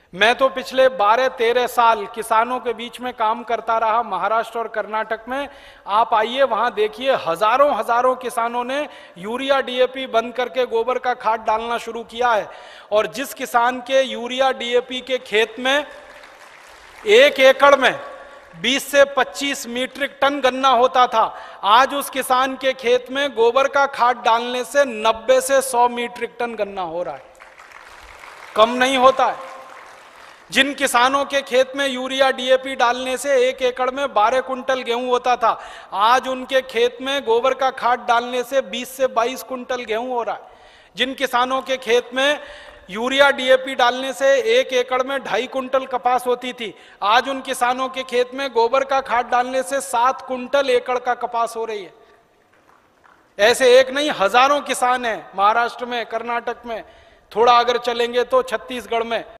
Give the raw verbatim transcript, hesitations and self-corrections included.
मैं तो पिछले बारह तेरह साल किसानों के बीच में काम करता रहा महाराष्ट्र और कर्नाटक में। आप आइए वहां देखिए, हजारों हजारों किसानों ने यूरिया डीएपी बंद करके गोबर का खाद डालना शुरू किया है। और जिस किसान के यूरिया डीएपी के खेत में एक एकड़ में बीस से पच्चीस मीट्रिक टन गन्ना होता था, आज उस किसान के खेत में गोबर का खाद डालने से नब्बे से सौ मीट्रिक टन गन्ना हो रहा है, कम नहीं होता है। जिन किसानों के खेत में यूरिया डीएपी डालने से एक एकड़ में बारह कुंटल गेहूं होता था, आज उनके खेत में गोबर का खाद डालने से बीस से बाईस कुंटल गेहूं हो रहा है। जिन किसानों के खेत में यूरिया डीएपी डालने से एक एकड़ में ढाई कुंटल कपास होती थी, आज उन किसानों के खेत में गोबर का खाद डालने से सात कुंटल एकड़ का कपास हो रही है। ऐसे एक नहीं, हजारों किसान हैं महाराष्ट्र में, कर्नाटक में, थोड़ा अगर चलेंगे तो छत्तीसगढ़ में।